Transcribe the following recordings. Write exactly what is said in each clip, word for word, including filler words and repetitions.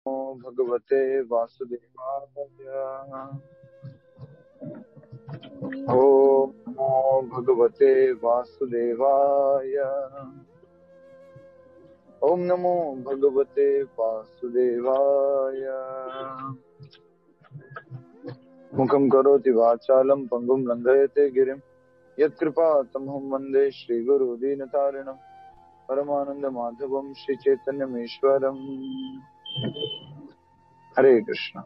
भगवते वासुदेवाय। ओम नमो भगवते वासुदेवाय। ओम नमो भगवते वासुदेवाय। मुखं करोति वाचालं पंगुं लंघयते गिरिं यत्कृपा तमहं वन्दे श्रीगुरु दीनतारिणं परमानंद माधवम श्री चैतन्यमेश्वरम। हरे कृष्णा।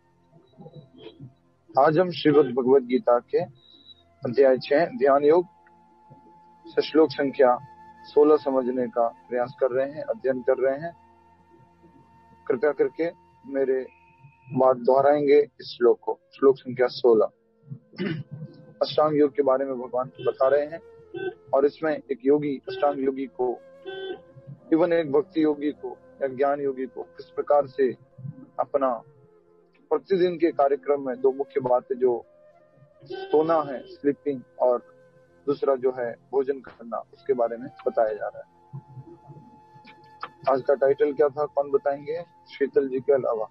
आज हम श्रीमद् भगवद गीता के अध्याय छह ध्यान योग से श्लोक संख्या सोलह समझने का प्रयास कर रहे हैं, अध्ययन कर रहे हैं। कृपया करके मेरे बात दोहराएंगे इस श्लोक को। श्लोक संख्या सोलह अष्टांग योग के बारे में भगवान बता रहे हैं और इसमें एक योगी अष्टांग योगी को, इवन एक भक्ति योगी को या ज्ञान योगी को किस प्रकार से अपना प्रतिदिन के कार्यक्रम में दो मुख्य बातें, जो सोना है स्लीपिंग और दूसरा जो है भोजन करना, उसके बारे में बताया जा रहा है। आज का टाइटल क्या था, कौन बताएंगे शीतल जी के अलावा?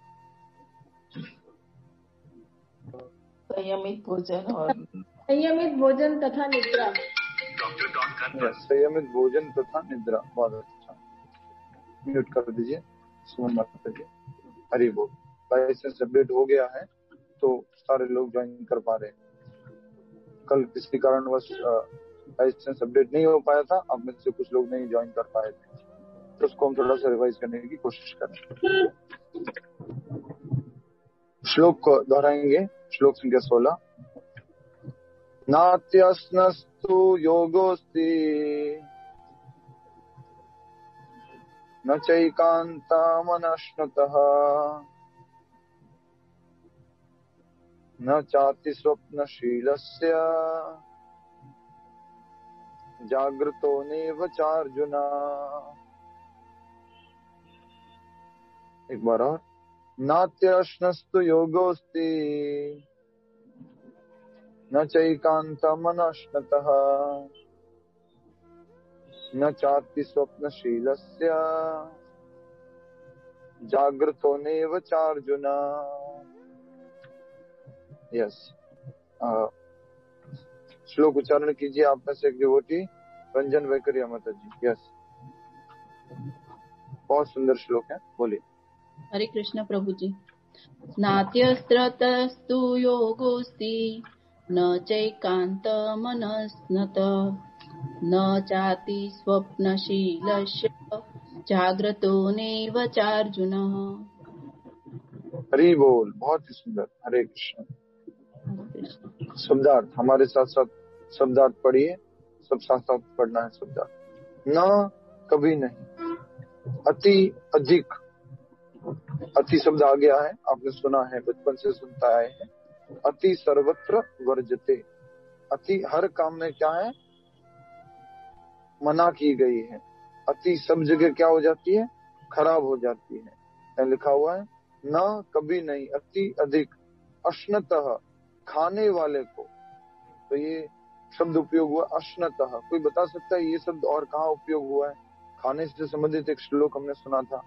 संयमित भोजन और संयमित भोजन तथा निद्रा। संयमित भोजन तथा निद्रा। बहुत अच्छा, म्यूट कर दीजिए सुमन माता जी। हरि बोल। लाइसेंस अपडेट हो गया है तो सारे लोग ज्वाइन कर पा रहे हैं। कल किसी कारणवश लाइसेंस अपडेट नहीं हो पाया था, अब में से कुछ लोग नहीं ज्वाइन कर पाए थे, तो उसको हम थोड़ा सा रिवाइज करने की कोशिश करें। श्लोक को दोहराएंगे। श्लोक संख्या सोलह। नात्यस्नस्तु योगोस्ति न चैकान्तामनश्नुतः न चाति स्वप्नशीलस्य जागृतो नैव चार्जुन। एक बार और। नात्यश्नस्तु योगोस्ति न चैकान्तमनश्नुतः न चाति स्वप्नशीलस्य जागृतो नैव चार्जुन। यस, श्लोक उच्चारण कीजिए आप में से एक डिवोटी रंजन वैकरिया माता जी। यस, बहुत सुंदर श्लोक है, बोलिए। हरे कृष्ण प्रभु जी। नात्यस्त्रतस्तु योगोस्ति न चैकान्तमनस्नत न चाति स्वप्नशीलस्य जाग्रतो नैव चार्जुन। हरि बोल, बहुत ही सुंदर। हरे कृष्ण। शब्दार्थ हमारे साथ साथ शब्दार्थ पढ़िए, सब साथ साथ पढ़ना है शब्दार्थ। न कभी नहीं, अति अधिक। अति शब्द आ गया है, आपने सुना है, बचपन से सुनता आए हैं। अति सर्वत्र वर्जते। अति हर काम में क्या है, मना की गई है। अति सब जगह क्या हो जाती है, खराब हो जाती है। क्या लिखा हुआ है, न कभी नहीं, अति अधिक। अश्नतः खाने वाले को, तो ये शब्द उपयोग हुआ अश्नतः। कोई बता सकता है ये शब्द और कहाँ उपयोग हुआ है? खाने से संबंधित एक श्लोक हमने सुना था,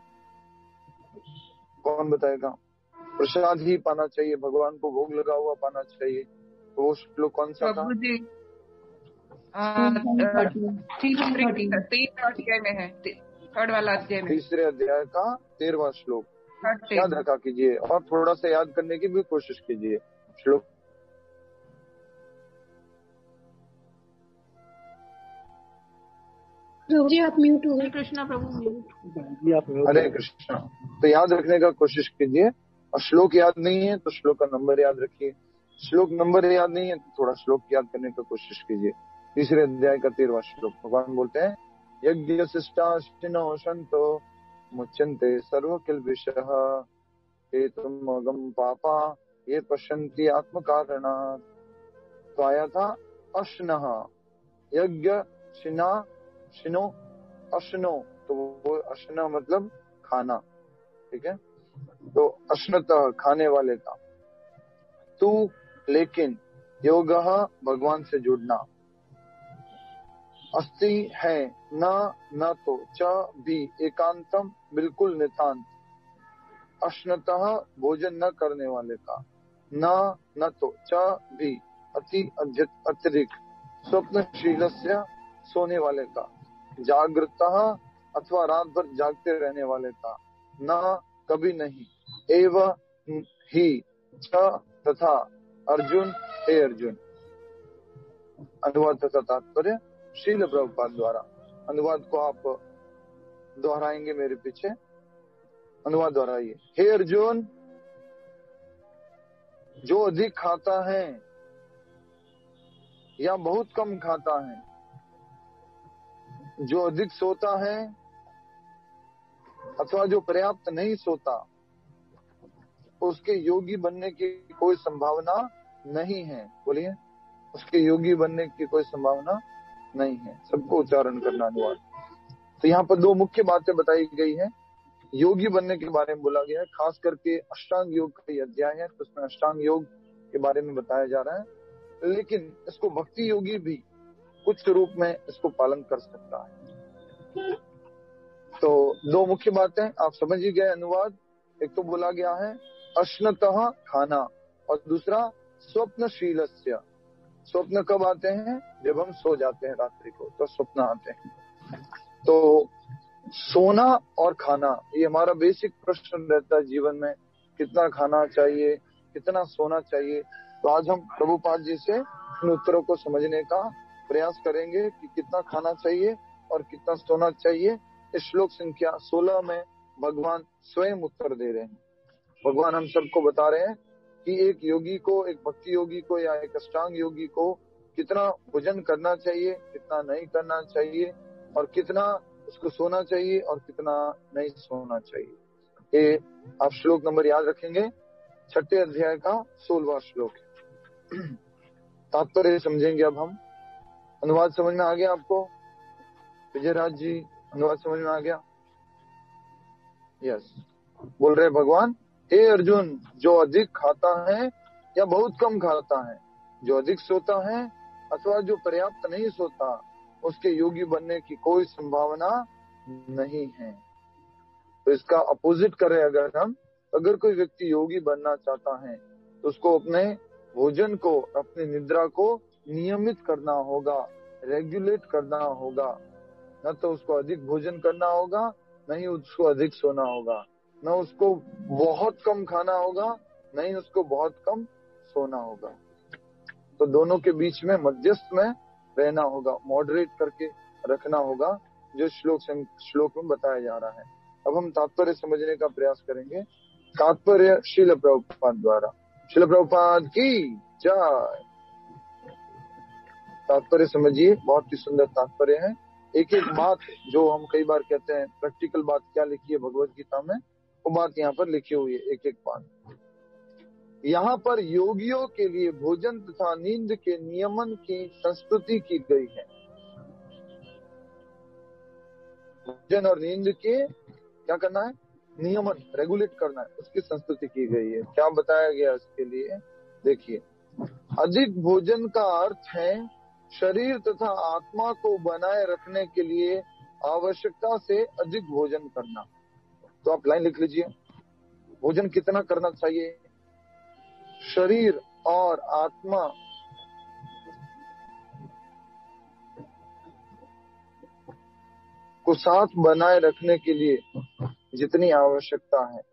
कौन बताएगा? प्रसाद ही पाना चाहिए, भगवान को भोग लगा हुआ पाना चाहिए, तो वो श्लोक कौन सा था? अध्याय में है, थर्ड वाला अध्याय में, तीसरे अध्याय का तेरहवां श्लोक। याद रखा कीजिए और थोड़ा सा याद करने की भी कोशिश कीजिए। श्लोक प्रभु जी आप म्यूट हो गए। कृष्णा प्रभु म्यूट। हरे कृष्णा। तो याद रखने का कोशिश कीजिए, और श्लोक याद नहीं है तो श्लोक का नंबर याद रखिए। श्लोक नंबर याद नहीं है तो थोड़ा श्लोक याद करने का कोशिश कीजिए। तीसरे अध्याय का तेरहवां श्लोक, भगवान बोलते हैं यज्ञ शिष्टाश्चिनो संतो मुच्यन्ते सर्व किल्बिषः ते तुम अगम पापा ये पश्यन्ति आत्म कारणात्। तो आया था अश्नः, यज्ञ शिना शिनो अश्नो, तो वो अश्ना मतलब खाना, ठीक है। तो अश्नतः खाने वाले का। तू लेकिन, योगः भगवान से जुड़ना, अस्ति है, न न तो, च भी, एकांतम बिल्कुल नितांत, अश्नतः भोजन न करने वाले का, न न तो च भी अति अत्यधिक, स्वप्नशीलस्य सोने वाले का, जागृतः अथवा रात भर जागते रहने वाले का, न कभी नहीं, एवं ही च तथा अर्जुन, हे अर्जुन। अनुवाद तथा तात्पर्य श्रील प्रभुपाद द्वारा। अनुवाद को आप दोहराएंगे मेरे पीछे, अनुवाद दोहराइए। हे अर्जुन, जो अधिक खाता है या बहुत कम खाता है, जो अधिक सोता है अथवा जो पर्याप्त नहीं सोता, उसके योगी बनने की कोई संभावना नहीं है। बोलिए, उसके योगी बनने की कोई संभावना नहीं है। सबको उच्चारण करना अनुवाद। तो यहाँ पर दो मुख्य बातें बताई गई है। योगी बनने के बारे में बोला गया है, खास करके अष्टांग योग का ये अध्याय है, तो उसमें अष्टांग योग के बारे में बताया जा रहा है। लेकिन इसको भक्ति योगी भी कुछ रूप में इसको पालन कर सकता है। तो दो मुख्य बातें आप समझ ही गए। अनुवाद, एक तो बोला गया है अश्नतः खाना, और दूसरा स्वप्नशीलस्य। स्वप्न कब आते हैं? जब हम सो जाते हैं रात्रि को, तो स्वप्न आते हैं। तो सोना और खाना, ये हमारा बेसिक प्रश्न रहता है जीवन में, कितना खाना चाहिए, कितना सोना चाहिए। तो आज हम प्रभुपाद जी से इन उत्तरों को समझने का प्रयास करेंगे कि कितना खाना चाहिए और कितना सोना चाहिए। इस श्लोक संख्या सोलह में भगवान स्वयं उत्तर दे रहे हैं। भगवान हम सबको बता रहे हैं कि एक योगी को, एक भक्ति योगी को या एक अष्टांग योगी को कितना भोजन करना चाहिए, कितना नहीं करना चाहिए, और कितना उसको सोना चाहिए और कितना नहीं सोना चाहिए। ये आप श्लोक नंबर याद रखेंगे। छठे अध्याय का सोलहवां श्लोक है। तात्पर्य समझेंगे अब हम। अनुवाद समझ में आ गया आपको? विजयराज जी, अनुवाद समझ में आ गया? यस। बोल रहे भगवान, हे अर्जुन, जो अधिक खाता है या बहुत कम खाता है, जो अधिक सोता है अथवा जो पर्याप्त नहीं सोता, उसके योगी बनने की कोई संभावना नहीं है। तो इसका अपोजिट करें अगर हम, अगर कोई व्यक्ति योगी बनना चाहता है तो उसको अपने भोजन को, अपनी निद्रा को नियमित करना होगा, रेगुलेट करना होगा। न तो उसको अधिक भोजन करना होगा, न ही उसको अधिक सोना होगा, न उसको बहुत कम खाना होगा, न ही उसको बहुत कम सोना होगा। तो दोनों के बीच में मध्यस्थ में रहना होगा, मॉडरेट करके रखना होगा, जो श्लोक श्लोक में बताया जा रहा है। अब हम तात्पर्य समझने का प्रयास करेंगे। तात्पर्य श्रील प्रभुपाद द्वारा। श्रील प्रभुपाद की जय। तात्पर्य समझिए, बहुत ही सुंदर तात्पर्य है। एक एक बात जो हम कई बार कहते हैं, प्रैक्टिकल बात क्या लिखी है भगवत गीता में, वो बात यहाँ पर लिखी हुई है, एक एक बात। यहाँ पर योगियों के लिए भोजन तथा नींद के नियमन की संस्तुति की गई है। भोजन और नींद के क्या करना है? नियमन, रेगुलेट करना है, उसकी संस्तुति की गई है। क्या बताया गया इसके लिए? देखिए, अधिक भोजन का अर्थ है शरीर तथा आत्मा को बनाए रखने के लिए आवश्यकता से अधिक भोजन करना। तो आप लाइन लिख लीजिए, भोजन कितना करना चाहिए? शरीर और आत्मा को साथ बनाए रखने के लिए जितनी आवश्यकता है।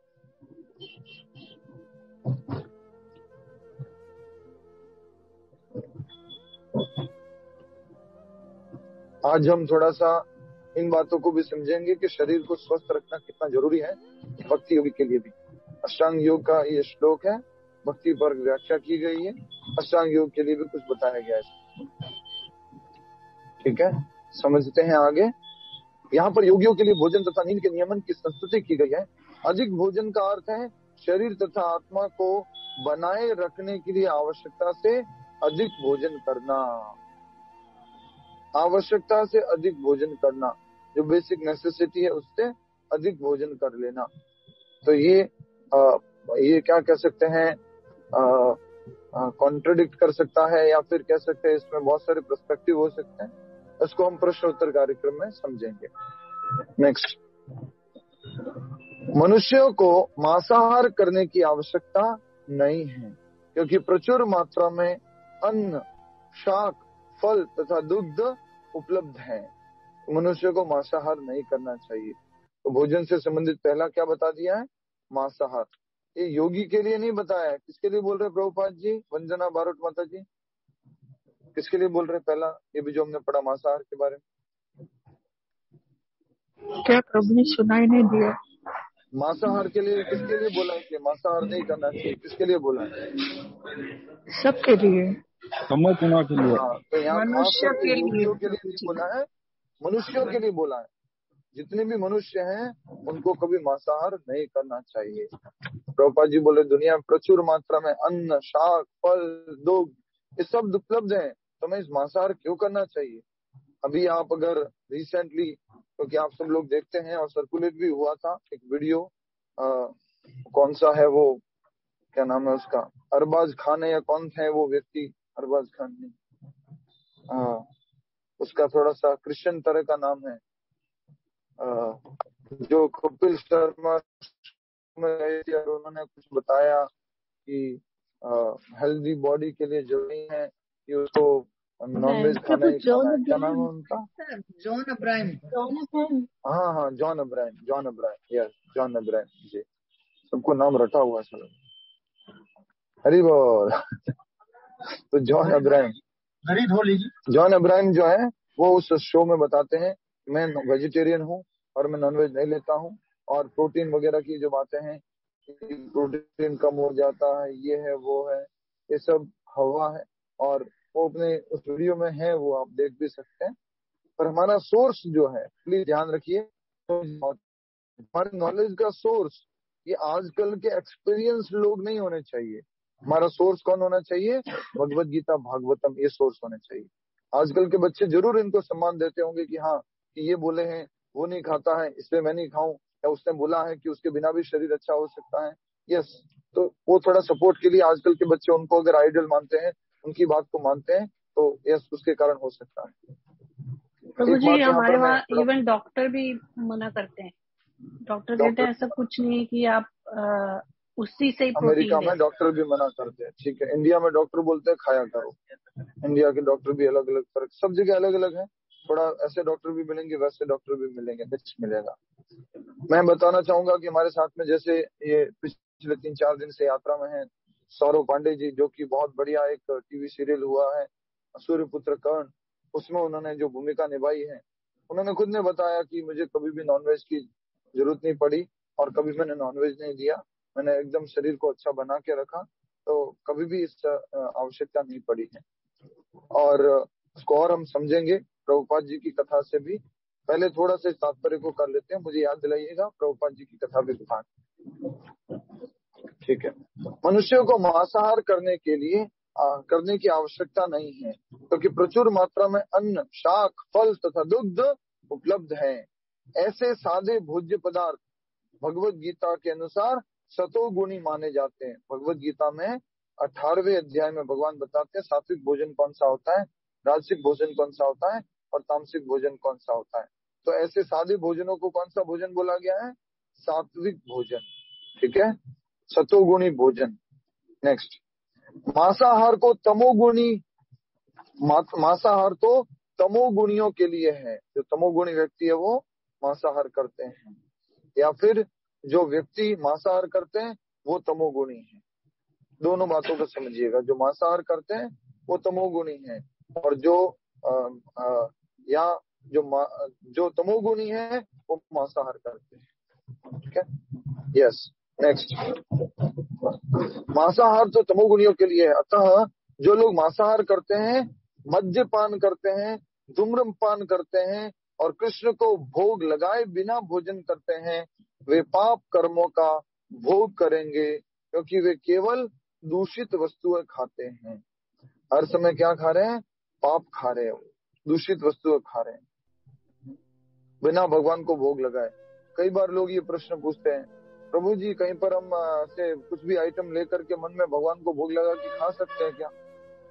आज हम थोड़ा सा इन बातों को भी समझेंगे कि शरीर को स्वस्थ रखना कितना जरूरी है भक्ति योगी के लिए भी। अष्टांग योग का ये श्लोक है, भक्ति पर व्याख्या की गई है, अष्टांग योग के लिए भी कुछ बताया गया है। ठीक है, समझते हैं आगे। यहाँ पर योगियों के लिए भोजन तथा नींद के नियमन की संस्तुति की गई है। अधिक भोजन का अर्थ है शरीर तथा आत्मा को बनाए रखने के लिए आवश्यकता से अधिक भोजन करना। आवश्यकता से अधिक भोजन करना, जो बेसिक नेसेसिटी है उससे अधिक भोजन कर लेना। तो ये आ, ये क्या कह सकते हैं, कॉन्ट्रडिक्ट कर सकता है, या फिर कह सकते हैं इसमें बहुत सारे पर्सपेक्टिव हो सकते हैं। इसको हम प्रश्न उत्तर कार्यक्रम में समझेंगे। नेक्स्ट। मनुष्यों को मांसाहार करने की आवश्यकता नहीं है, क्योंकि प्रचुर मात्रा में अन्न, शाक, फल तथा दुग्ध उपलब्ध है। मनुष्य को मांसाहार नहीं करना चाहिए। तो भोजन से संबंधित पहला क्या बता दिया है? मांसाहार। ये योगी के लिए नहीं बताया है। किसके लिए बोल रहे प्रभुपाद जी? वंदना बारोट माता जी किसके लिए बोल रहे? पहला ये भी जो हमने पढ़ा मांसाहार के बारे में, क्या प्रभु ने सुनाई नहीं दिया? मांसाहार के लिए किसके लिए बोला है कि मांसाहार नहीं करना चाहिए? किसके लिए बोला है? सबके लिए, समझना के लिए। हाँ, तो यहाँ खास मनुष्य करके के लिए योगियों के लिए नहीं बोला है, मनुष्यों के लिए बोला है। जितने भी मनुष्य हैं उनको कभी मांसाहार नहीं करना चाहिए। प्रभुपाद जी बोले दुनिया में प्रचुर मात्रा में अन्न, शाक, फल, दुग्ध ये सब उपलब्ध है, तो हमें इस मांसाहार क्यों करना चाहिए? अभी आप अगर रिसेंटली, क्योंकि आप सब लोग देखते हैं और सर्कुलेट भी हुआ था एक वीडियो, आ, कौन सा है वो, क्या नाम है उसका, अरबाज खान है या कौन है वो व्यक्ति? अरबाज खान नहीं, आ, उसका थोड़ा सा क्रिश्चियन तरह का नाम है, आ, जो कपिल शर्मा में गए थे और उन्होंने कुछ बताया कि हेल्दी बॉडी के लिए जरूरी है कि उसको नॉनवेज खाना ही खाना है। क्या नाम है उनका? John Abraham. हाँ हाँ John Abraham, John Abraham, yes John Abraham ji. सबको नाम रटा हुआ है। हरी बोल। तो जॉन अब्राहम, जॉन अब्राहम जो है वो उस शो में बताते हैं मैं वेजिटेरियन हूँ और मैं नॉनवेज नहीं लेता हूँ, और प्रोटीन वगैरह की जो बातें हैं, प्रोटीन कम हो जाता है, ये है वो है, ये सब हवा है। और वो अपने उस वीडियो में है, वो आप देख भी सकते हैं। पर हमारा सोर्स जो है, प्लीज ध्यान रखिए, तो हमारे नॉलेज का सोर्स ये आजकल के एक्सपीरियंस लोग नहीं होने चाहिए। हमारा सोर्स कौन होना चाहिए? भगवत गीता, भागवतम, ये सोर्स होने चाहिए। आजकल के बच्चे जरूर इनको सम्मान देते होंगे कि हाँ कि ये बोले हैं वो नहीं खाता है इसलिए मैं नहीं खाऊं, या उसने बोला है कि उसके बिना भी शरीर अच्छा हो सकता है, यस, तो वो थोड़ा सपोर्ट के लिए आजकल के बच्चे उनको अगर आइडल मानते हैं, उनकी बात को मानते हैं, तो यस उसके कारण हो सकता है। प्रभु एक जी बात यहाँ हमारे पर मैं वहाँ थोड़ा- इवन डॉक्टर भी मना करते हैं। डॉक्टर कहते हैं ऐसा कुछ नहीं कि आप आ, उसी से ही अमेरिका प्रोटीन में ले। डॉक्टर भी मना करते हैं, ठीक है। इंडिया में डॉक्टर बोलते हैं खाया करो। इंडिया के डॉक्टर भी अलग अलग तरह, सब जगह अलग अलग है। थोड़ा ऐसे डॉक्टर भी मिलेंगे, वैसे डॉक्टर भी मिलेंगे, मिक्स मिलेगा। मैं बताना चाहूंगा कि हमारे साथ में जैसे ये पिछले तीन चार दिन से यात्रा में है सौरव पांडे जी, जो कि बहुत बढ़िया एक टीवी सीरियल हुआ है सूर्यपुत्र कर्ण, उसमें उन्होंने जो भूमिका निभाई है, उन्होंने खुद ने बताया कि मुझे कभी भी नॉनवेज की जरूरत नहीं पड़ी और कभी मैंने नॉनवेज नहीं दिया, मैंने एकदम शरीर को अच्छा बना के रखा, तो कभी भी इस आवश्यकता नहीं पड़ी है। और उसको और हम समझेंगे प्रभुपाद जी की कथा से भी। पहले थोड़ा सा तात्पर्य को कर लेते हैं, मुझे याद दिलाइएगा प्रभुपाद जी की कथा भी दिखा, ठीक है। मनुष्यों को मांसाहार करने के लिए आ, करने की आवश्यकता नहीं है, क्योंकि तो प्रचुर मात्रा में अन्न, शाक, फल तथा दुग्ध उपलब्ध है। ऐसे सादे भोज्य पदार्थ भगवत गीता के अनुसार सतोगुणी माने जाते हैं। भगवत गीता में अठारहवें अध्याय में भगवान बताते हैं सात्विक भोजन कौन सा होता है, राजसिक भोजन कौन सा होता है और तामसिक भोजन कौन सा होता है। तो ऐसे सादे भोजनों को कौन सा भोजन बोला गया है? सात्विक भोजन, ठीक है, सतोगुणी भोजन। नेक्स्ट, मांसाहार को तमोगुणी, मांसाहार तो तमोगुणियों के लिए है। जो तमोगुणी व्यक्ति है वो मांसाहार करते हैं, या फिर जो व्यक्ति मांसाहार करते हैं वो तमोगुणी है। दोनों बातों को समझिएगा, जो मांसाहार करते हैं वो तमोगुणी है, और जो आ, आ, या जो जो तमोगुणी है वो मांसाहार करते हैं, ठीक है, यस। नेक्स्ट, मांसाहार तो तमोगुणियों के लिए है। अतः जो लोग मांसाहार करते हैं, मद्यपान करते हैं, धूम्रपान करते हैं और कृष्ण को भोग लगाए बिना भोजन करते हैं, वे पाप कर्मों का भोग करेंगे, क्योंकि वे केवल दूषित वस्तुएं खाते हैं। हर समय क्या खा रहे हैं? पाप खा रहे हैं, दूषित वस्तुएं खा रहे हैं बिना भगवान को भोग लगाए। कई बार लोग ये प्रश्न पूछते हैं, प्रभु जी कहीं पर हम से कुछ भी आइटम लेकर के मन में भगवान को भोग लगा के खा सकते हैं क्या?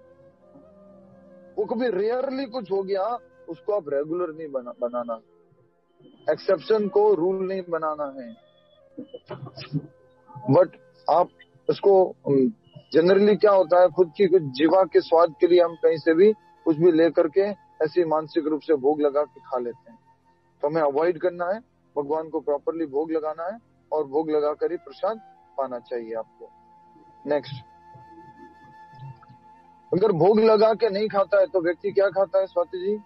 वो कभी रेयरली कुछ हो गया, उसको आप रेगुलर नहीं बना, बनाना, एक्सेप्शन को रूल नहीं बनाना है। बट आप इसको जनरली क्या होता है, खुद की कुछ जीवा के स्वाद के लिए हम कहीं से भी कुछ भी लेकर के ऐसे मानसिक रूप से भोग लगा के खा लेते हैं। तो हमें अवॉइड करना है, भगवान को प्रॉपरली भोग लगाना है और भोग लगाकर ही प्रसाद पाना चाहिए आपको। नेक्स्ट, अगर भोग लगा के नहीं खाता है तो व्यक्ति क्या खाता है स्वाति जी?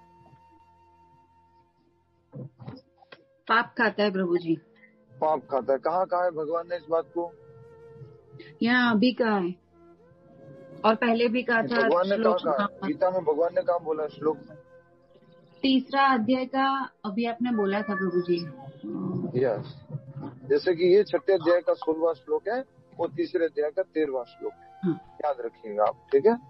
पाप खाता है प्रभु जी। पाप खाता है। कहाँ कहा है भगवान ने इस बात को? यहाँ अभी कहा है और पहले भी कहा था। भगवान ने कहा कहा हाँ। गीता में भगवान ने कहा बोला श्लोक में? तीसरा अध्याय का अभी आपने बोला था प्रभु जी। यस, जैसे कि ये छठे अध्याय का सोलहवां श्लोक है, वो तीसरे अध्याय का तेरहवां श्लोक है। हाँ। याद रखिएगा आप, ठीक है?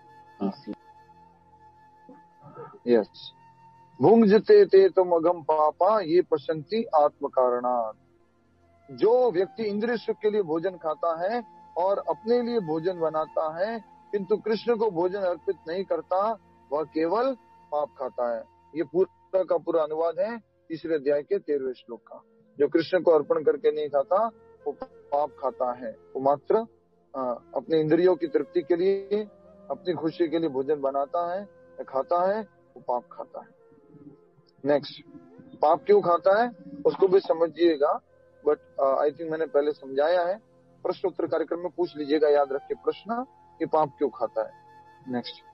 यस, भुंजते ते तुम अगम पापा ये पश्यन्ति आत्म कारणात्। जो व्यक्ति इंद्रिय सुख के लिए भोजन खाता है और अपने लिए भोजन बनाता है किंतु कृष्ण को भोजन अर्पित नहीं करता, वह केवल पाप खाता है। ये पूरा का पूरा अनुवाद है तीसरे अध्याय के तेरहवें श्लोक का। जो कृष्ण को अर्पण करके नहीं खाता वो पाप खाता है। वो मात्र अपने इंद्रियों की तृप्ति के लिए, अपनी खुशी के लिए भोजन बनाता है या खाता है, वो पाप खाता है। नेक्स्ट, पाप क्यों खाता है उसको भी समझिएगा, बट आई थिंक मैंने पहले समझाया है। प्रश्न उत्तर कार्यक्रम में पूछ लीजिएगा, याद रखिए प्रश्न कि पाप क्यों खाता है। नेक्स्ट,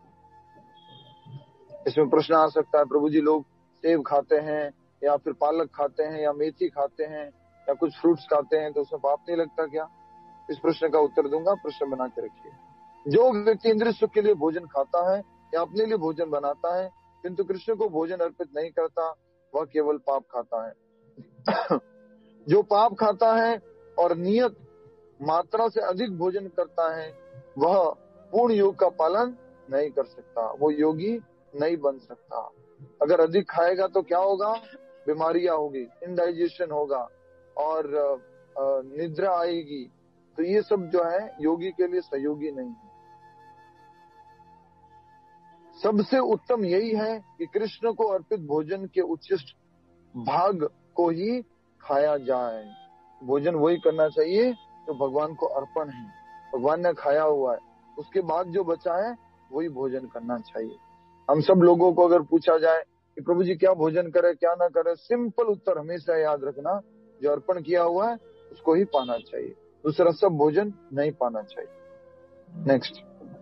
इसमें प्रश्न आ सकता है, प्रभु जी लोग सेब खाते हैं या फिर पालक खाते हैं या मेथी खाते हैं या कुछ फ्रूट्स खाते हैं तो उसमें पाप नहीं लगता क्या? इस प्रश्न का उत्तर दूंगा, प्रश्न बना के रखिए। जो व्यक्ति इंद्रिय सुख के लिए भोजन खाता है या अपने लिए भोजन बनाता है किंतु कृष्ण को भोजन अर्पित नहीं करता, वह केवल पाप खाता है। जो पाप खाता है और नियत मात्रा से अधिक भोजन करता है, वह पूर्ण योग का पालन नहीं कर सकता, वो योगी नहीं बन सकता। अगर अधिक खाएगा तो क्या होगा? बीमारियां होगी, इंडाइजेशन होगा और निद्रा आएगी। तो ये सब जो है योगी के लिए सहयोगी नहीं है। सबसे उत्तम यही है कि कृष्ण को अर्पित भोजन के उच्छिष्ट भाग को ही खाया जाए। भोजन वही करना चाहिए जो भगवान को अर्पण है, भगवान ने खाया हुआ है, उसके बाद जो बचा है वही भोजन करना चाहिए। हम सब लोगों को अगर पूछा जाए कि प्रभु जी क्या भोजन करे क्या ना करे, सिंपल उत्तर हमेशा याद रखना, जो अर्पण किया हुआ है उसको ही पाना चाहिए, दूसरा सब भोजन नहीं पाना चाहिए। नेक्स्ट,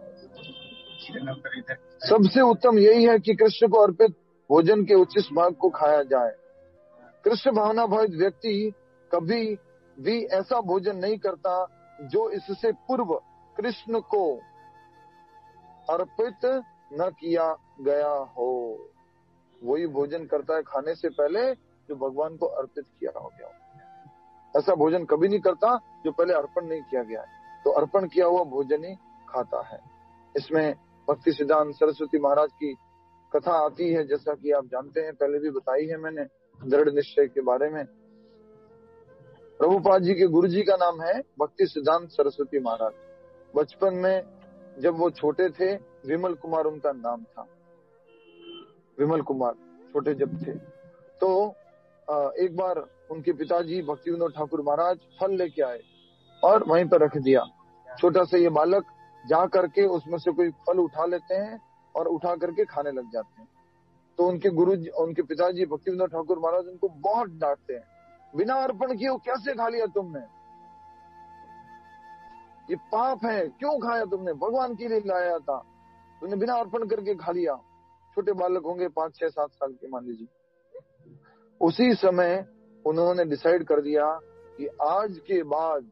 सबसे उत्तम यही है कि कृष्ण को अर्पित भोजन के उच्चिष्ट भाग को खाया जाए। कृष्ण भावना भावित व्यक्ति कभी भी ऐसा भोजन नहीं करता जो इससे पूर्व कृष्ण को अर्पित न किया गया हो। वही भोजन करता है खाने से पहले जो भगवान को अर्पित किया हो गया हो। ऐसा भोजन कभी नहीं करता जो पहले अर्पण नहीं किया गया है। तो अर्पण किया हुआ भोजन ही खाता है। इसमें भक्ति सिद्धांत सरस्वती महाराज की कथा आती है, जैसा कि आप जानते हैं, पहले भी बताई है मैंने दृढ़ निश्चय के बारे में। प्रभुपाद जी के गुरु जी का नाम है भक्ति सिद्धांत सरस्वती महाराज। बचपन में जब वो छोटे थे, विमल कुमार उनका नाम था, विमल कुमार छोटे जब थे, तो एक बार उनके पिताजी भक्ति विनोद ठाकुर महाराज फल लेके आए और वहीं पर रख दिया। छोटा सा ये बालक जा करके उसमें से कोई फल उठा लेते हैं और उठा करके खाने लग जाते हैं। तो उनके गुरु उनके पिताजी भक्ति विनोद ठाकुर महाराज उनको बहुत डांटते हैं, बिना अर्पण किए कैसे खा लिया तुमने, ये पाप है, क्यों खाया तुमने, भगवान के लिए लाया था, तुमने बिना अर्पण करके खा लिया। छोटे बालक होंगे पांच छह सात साल के मान लीजिए। उसी समय उन्होंने डिसाइड कर दिया कि आज के बाद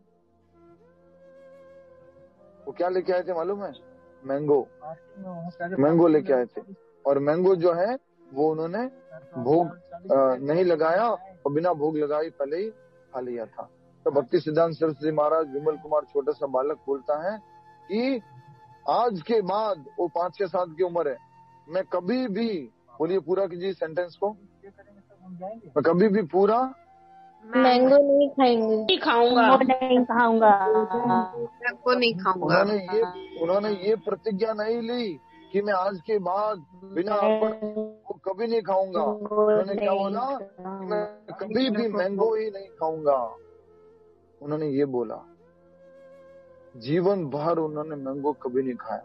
वो क्या लेके आए थे मालूम है? मैंगो, मैंगो लेके आए थे। और मैंगो जो है वो उन्होंने भोग नहीं लगाया और बिना भोग लगाए पहले ही खा लिया था। तो भक्ति सिद्धांत सरस्वती महाराज, विमल कुमार छोटा सा बालक बोलता है कि आज के बाद, वो पांच छह सात की उम्र है, मैं कभी भी, बोलिए पूरा कीजिए सेंटेंस को, मैं कभी भी पूरा मैंगो नहीं खाएंगे, नहीं खाऊंगा, नहीं खाऊंगा, मैंगो नहीं खाऊंगा। उन्होंने ये उन्होंने ये प्रतिज्ञा नहीं ली कि मैं आज के बाद बिना अर्पण कभी नहीं खाऊंगा। उन्होंने क्या बोला? मैं कभी भी मैंगो ही नहीं खाऊंगा, उन्होंने ये बोला। जीवन भर उन्होंने मैंगो कभी नहीं खाया।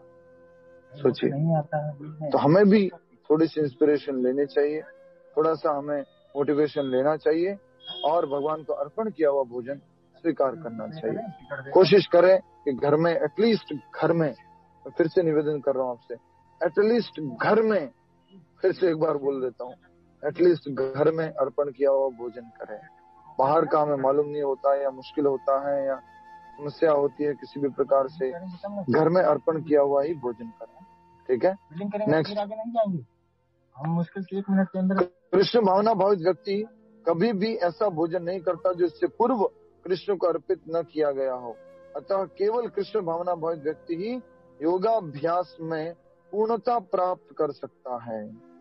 सोचिए। तो हमें भी थोड़ी सी इंस्पिरेशन लेनी चाहिए, थोड़ा सा हमें मोटिवेशन लेना चाहिए और भगवान को अर्पण किया हुआ भोजन स्वीकार करना चाहिए। कोशिश करें कि घर में एटलीस्ट घर में, फिर से निवेदन कर रहा हूँ आपसे, एटलीस्ट घर में, फिर से एक बार बोल देता हूँ, एटलीस्ट घर में अर्पण किया हुआ भोजन करें। बाहर का हमें मालूम नहीं होता है या मुश्किल होता है या समस्या होती है किसी भी प्रकार से, घर में अर्पण किया हुआ ही भोजन करें। ठीक है, नेक्स्ट। हम मुश्किल से एक मिनट के अंदर। कृष्ण भावना भावित व्यक्ति कभी भी ऐसा भोजन नहीं करता जो इससे पूर्व कृष्ण को अर्पित न किया गया हो। अतः केवल कृष्ण भावना भावित व्यक्ति ही योगाभ्यास में पूर्णता प्राप्त कर सकता है,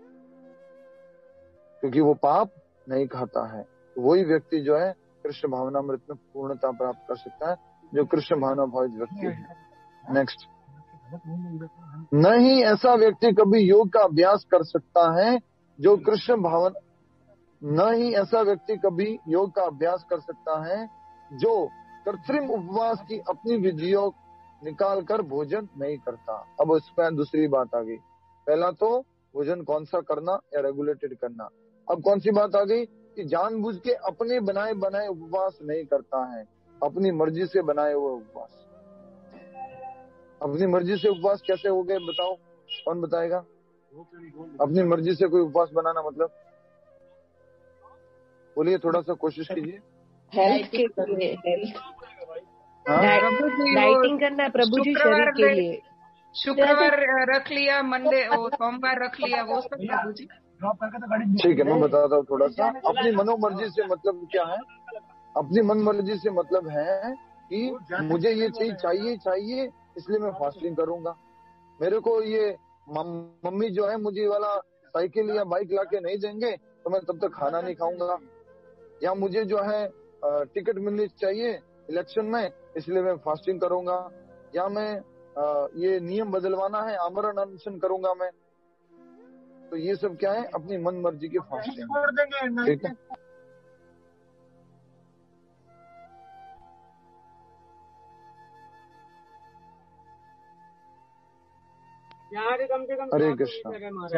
क्योंकि वो पाप नहीं खाता है। वही व्यक्ति जो है कृष्ण भावनामृत में पूर्णता प्राप्त कर सकता है, जो कृष्ण भावना भावित व्यक्ति है। नेक्स्ट। नहीं ऐसा व्यक्ति कभी योग का अभ्यास कर सकता है जो कृष्ण भावन न ही ऐसा व्यक्ति कभी योग का अभ्यास कर सकता है जो कृत्रिम उपवास की अपनी विधियों निकाल कर भोजन नहीं करता। अब इसमें दूसरी बात आ गई। पहला तो भोजन कौन सा करना या रेगुलेटेड करना। अब कौन सी बात आ गई कि जानबूझ के अपने बनाए बनाए उपवास नहीं करता है, अपनी मर्जी से बनाए हुए उपवास। अपनी मर्जी से उपवास कैसे हो गए बताओ, कौन बताएगा? अपनी मर्जी से कोई उपवास बनाना मतलब, बोलिए, थोड़ा सा कोशिश कीजिए। हेल्थ के लिए, हेल्थ डाइटिंग करना है प्रभु जी, शरीर के लिए। शुक्रवार रख लिया, मंडे सोमवार रख लिया, वो सब प्रभु जी। ठीक है, मैं बताता हूँ थोड़ा सा। अपनी मनोमर्जी से मतलब क्या है? अपनी मन मर्जी से मतलब है कि मुझे ये चीज चाहिए चाहिए इसलिए मैं फास्टिंग करूंगा। मेरे को ये मम्मी जो है मुझे वाला साइकिल या बाइक लाके नहीं देंगे तो मैं तब तक खाना नहीं खाऊंगा। या मुझे जो है टिकट मिलनी चाहिए इलेक्शन में इसलिए मैं फास्टिंग करूंगा। या मैं ये नियम बदलवाना है, आमरण अनशन करूंगा मैं। तो ये सब क्या है? अपनी मन मर्जी की फास्टिंग। ठीक है, हरे कृष्ण।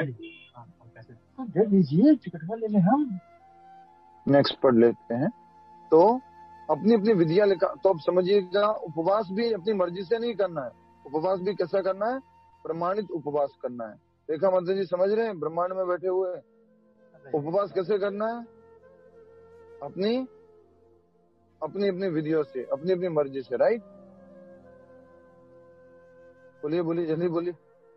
हम नेक्स्ट पढ़ लेते हैं। तो अपनी अपनी विधिया लिखा। तो अब समझिएगा, उपवास भी अपनी मर्जी से नहीं करना है। उपवास भी कैसा करना है? प्रमाणित उपवास करना है। देखा माता जी, समझ रहे हैं? ब्रह्मांड में बैठे हुए उपवास कैसे करना है? अपनी अपनी अपनी विधियों से, अपनी अपनी मर्जी से। राइट, बोलिए बोलिए, जल्दी बोलिए।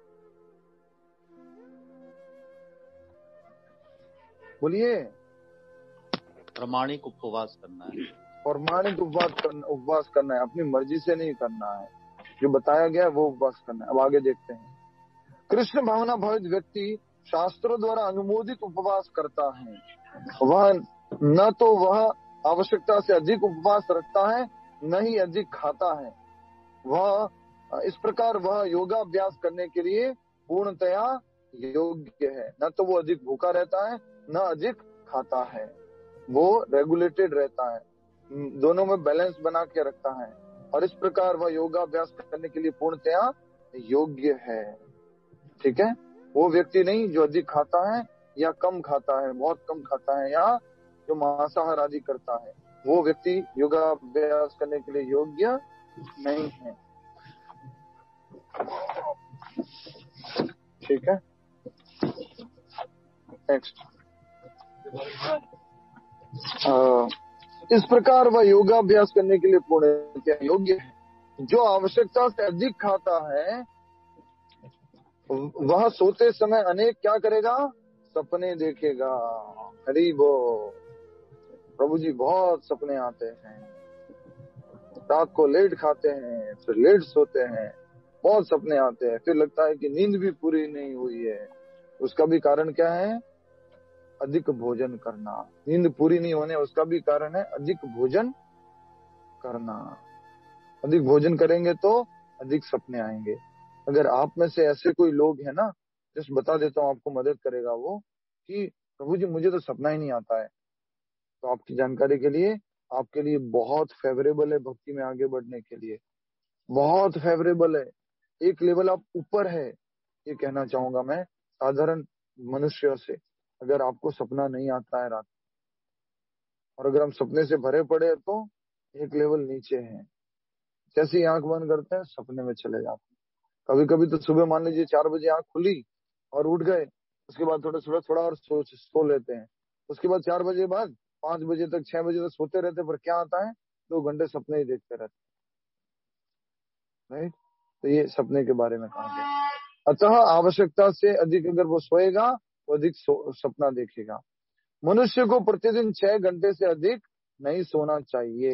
बोलिए। प्रमाणिक उपवास करना है। प्रमाणिक उपवास करना, उपवास करना है, अपनी मर्जी से नहीं करना है। जो बताया गया है वो उपवास करना है। अब आगे देखते हैं। कृष्ण भावना भावित व्यक्ति शास्त्रों द्वारा अनुमोदित उपवास करता है। वह न तो वह आवश्यकता से अधिक उपवास रखता है, न ही अधिक खाता है। वह इस प्रकार वह योगाभ्यास करने के लिए पूर्णतया योग्य है। न तो वो अधिक भूखा रहता है, न अधिक खाता है। वो रेगुलेटेड रहता है, दोनों में बैलेंस बना के रखता है। और इस प्रकार वह योगाभ्यास करने के लिए पूर्णतया योग्य है। ठीक है, वो व्यक्ति नहीं जो अधिक खाता है या कम खाता है, बहुत कम खाता है, या जो मांसाहार आदि करता है, वो व्यक्ति योगाभ्यास करने के लिए योग्य नहीं है। ठीक है, नेक्स्ट। इस प्रकार वह योगाभ्यास करने के लिए पूर्णतया योग्य है। जो आवश्यकता से अधिक खाता है वह सोते समय अनेक क्या करेगा? सपने देखेगा। हरि बोल। प्रभु जी, बहुत सपने आते हैं। रात को लेट खाते हैं, फिर लेट सोते हैं, बहुत सपने आते हैं। फिर लगता है कि नींद भी पूरी नहीं हुई है। उसका भी कारण क्या है? अधिक भोजन करना। नींद पूरी नहीं होने उसका भी कारण है अधिक भोजन करना। अधिक भोजन करेंगे तो अधिक सपने आएंगे। अगर आप में से ऐसे कोई लोग हैं ना, जस्ट बता देता हूँ, आपको मदद करेगा वो। कि प्रभु जी मुझे तो सपना ही नहीं आता है। तो आपकी जानकारी के लिए, आपके लिए बहुत फेवरेबल है भक्ति में आगे बढ़ने के लिए, बहुत फेवरेबल है। एक लेवल आप ऊपर है, ये कहना चाहूंगा मैं साधारण मनुष्य से। अगर आपको सपना नहीं आता है रात, और अगर हम सपने से भरे पड़े हैं तो एक लेवल नीचे हैं। जैसे ही आंख बंद करते हैं सपने में चले जाते हैं। कभी कभी तो सुबह मान लीजिए चार बजे आंख खुली और उठ गए, उसके बाद थोड़ा थोड़ा थोड़ा और सो सो लेते हैं। उसके बाद चार बजे बाद पांच बजे तक छह बजे तक सोते रहते, पर क्या आता है, दो घंटे सपने ही देखते रहते, राइट। तो ये सपने के बारे में कहा गया। अतः आवश्यकता से अधिक अगर वो सोएगा वो अधिक सपना देखेगा। मनुष्य को प्रतिदिन छह घंटे से अधिक नहीं सोना चाहिए।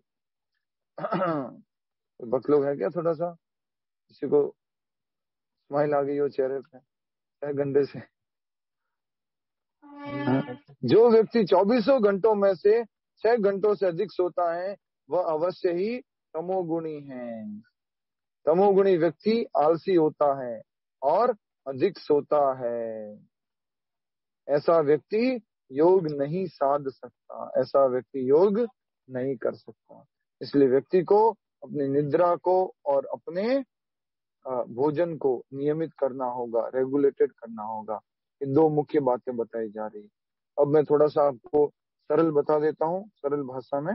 बक लोग है क्या, थोड़ा सा किसी को स्माइल आ गई हो चेहरे पे, छह घंटे से। जो व्यक्ति चौबीसों घंटों में से छह घंटों से अधिक सोता है वह अवश्य ही तमोगुणी है। तमोगुणी व्यक्ति आलसी होता है और अधिक सोता है। ऐसा व्यक्ति योग नहीं साध सकता, ऐसा व्यक्ति योग नहीं कर सकता। इसलिए व्यक्ति को अपनी निद्रा को और अपने भोजन को नियमित करना होगा, रेगुलेटेड करना होगा। ये दो मुख्य बातें बताई जा रही। अब मैं थोड़ा सा आपको सरल बता देता हूँ, सरल भाषा में।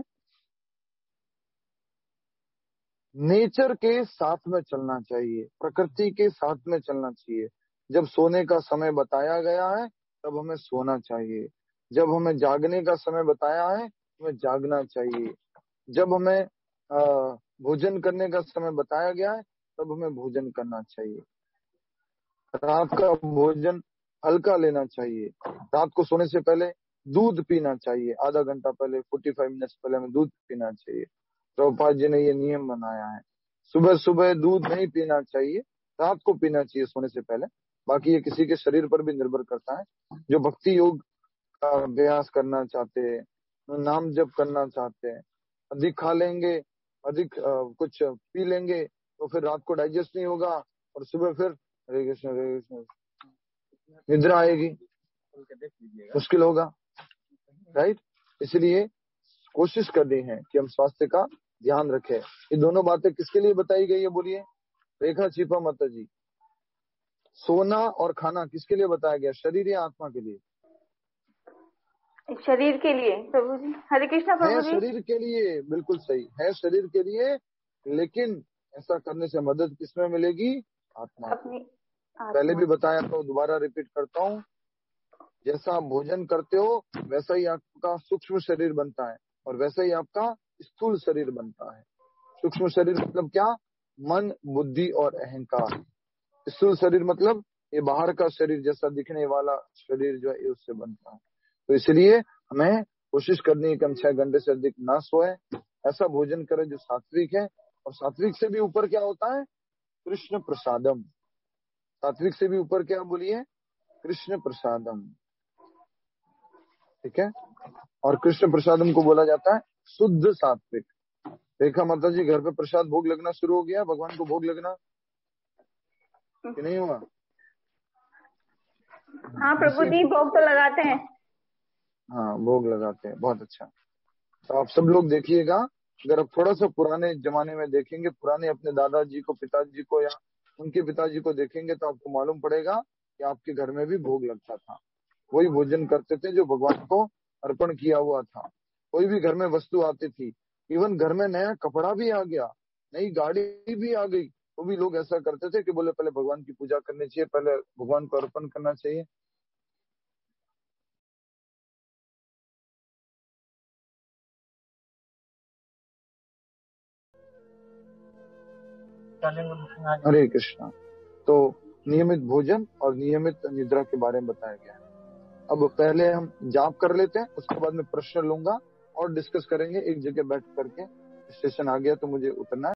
नेचर के साथ में चलना चाहिए, प्रकृति के साथ में चलना चाहिए। जब सोने का समय बताया गया है तब हमें सोना चाहिए। जब हमें जागने का समय बताया है हमें जागना चाहिए। जब हमें भोजन करने का समय बताया गया है तब हमें भोजन करना चाहिए। रात का भोजन हल्का लेना चाहिए। रात को सोने से पहले दूध पीना चाहिए, आधा घंटा पहले, पैंतालीस मिनट पहले हमें दूध पीना चाहिए। प्रभुपाद जी ने ये नियम बनाया है। सुबह सुबह दूध नहीं पीना चाहिए, रात को पीना चाहिए सोने से पहले। बाकी ये किसी के शरीर पर भी निर्भर करता है। जो भक्ति योग का अभ्यास करना चाहते हैं, नाम जप करना चाहते हैं, अधिक खा लेंगे, अधिक आ, कुछ पी लेंगे तो फिर रात को डाइजेस्ट नहीं होगा और सुबह फिर हरे कृष्ण हरे कृष्ण निद्रा आएगी, मुश्किल होगा, राइट। इसलिए कोशिश करनी है कि हम स्वास्थ्य का ध्यान रखें। ये दोनों बातें किसके लिए बताई गई है, बोलिए रेखा छिपा माता जी। सोना और खाना किसके लिए बताया गया, शरीर या आत्मा के लिए? शरीर के लिए प्रभु जी। हरे कृष्णा प्रभु जी। शरीर के लिए, बिल्कुल सही है, शरीर के लिए। लेकिन ऐसा करने से मदद किसमें मिलेगी, आत्मा अपनी आत्मा। पहले भी बताया तो दोबारा रिपीट करता हूँ। जैसा आप भोजन करते हो वैसा ही आपका सूक्ष्म शरीर बनता है और वैसा ही आपका स्थूल शरीर बनता है। सूक्ष्म शरीर मतलब क्या, मन, बुद्धि और अहंकार। स्थूल शरीर मतलब ये बाहर का शरीर जैसा दिखने वाला शरीर जो है उससे बनता है। तो इसलिए हमें कोशिश करनी है कि हम छह घंटे से अधिक ना सोए, ऐसा भोजन करें जो सात्विक है। और सात्विक से भी ऊपर क्या होता है, कृष्ण प्रसादम। सात्विक से भी ऊपर क्या, बोलिए कृष्ण प्रसादम, ठीक है। और कृष्ण प्रसादम को बोला जाता है शुद्ध सात्विक। रेखा माता जी, घर पे प्रसाद भोग लगना शुरू हो गया, भगवान को भोग लगना कि नहीं हुआ? हाँ प्रभु जी, भोग तो लगाते हैं। हाँ भोग लगाते हैं, बहुत अच्छा। तो आप सब लोग देखिएगा, अगर आप थोड़ा सा पुराने जमाने में देखेंगे, पुराने अपने दादाजी को, पिताजी को या उनके पिताजी को देखेंगे तो आपको मालूम पड़ेगा कि आपके घर में भी भोग लगता था। वही भोजन करते थे जो भगवान को अर्पण किया हुआ था। कोई भी घर में वस्तु आती थी, इवन घर में नया कपड़ा भी आ गया, नई गाड़ी भी आ गई, तो भी लोग ऐसा करते थे कि बोले पहले भगवान की पूजा करनी चाहिए, पहले भगवान को अर्पण करना चाहिए। हरे कृष्णा। तो नियमित भोजन और नियमित निद्रा के बारे में बताया गया है। अब पहले हम जाप कर लेते हैं, उसके बाद में प्रश्न लूंगा और डिस्कस करेंगे। एक जगह बैठ करके, स्टेशन आ गया तो मुझे उतरना है।